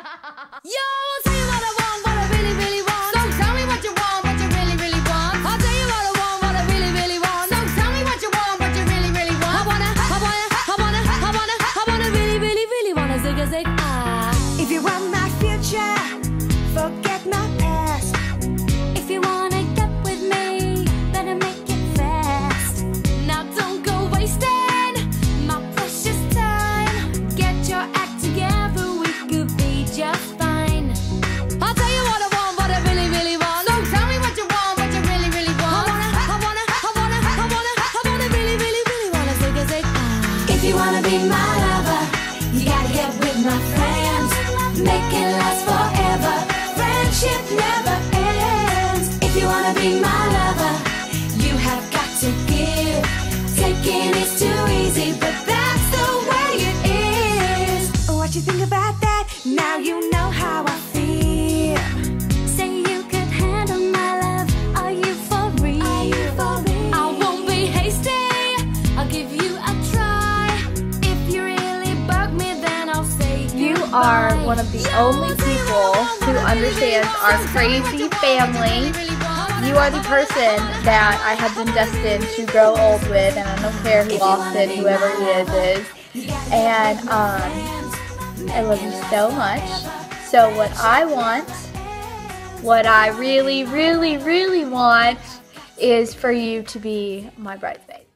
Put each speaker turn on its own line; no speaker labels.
I'll tell you what I want, what I really, really want. So tell me what you want, what you really, really want. I'll tell you what I want, what I really, really want. So tell me what you want, what you really, really want. I wanna really, really, really wanna zig a zig ah.
If you want my future, forget my past.
If you wanna get with me, better make it fast. Now don't go wasting my precious time. Get your act together, we could be just fine. I'll tell you what I want, what I really, really want. So tell me what you want, what you really, really want. I wanna really, really, really wanna zig a zig ah.
If you wanna be my lover, you gotta get with my friends. Make it last forever. Friendship never ends. If you wanna be my lover, you have got to give. Taking is too easy, but that's the way it is. What you think about that? Now you know how I feel.
Say you could handle my love. Are you for real? I won't be hasty. I'll give you a try. If you really bug me, then I'll say
You are one of the only people who understands our crazy family. You are the person that I have been destined to grow old with, and I don't care who Austin, whoever he is. And I love you so much. So what I want, what I really, really, really want is for you to be my bridesmaid.